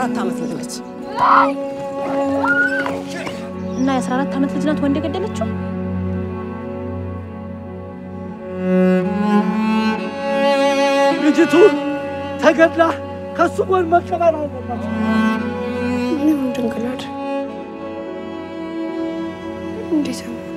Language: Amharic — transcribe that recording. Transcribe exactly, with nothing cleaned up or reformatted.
አራት ዓመት ልጅ ነች እና የአስራ አራት ዓመት ልጅ ናት ወንድ የገደለችው ልጅቱ ተገድላ ከሱ ጎን መቀበር አለባት ምን ድንግላድ እንዴት ነው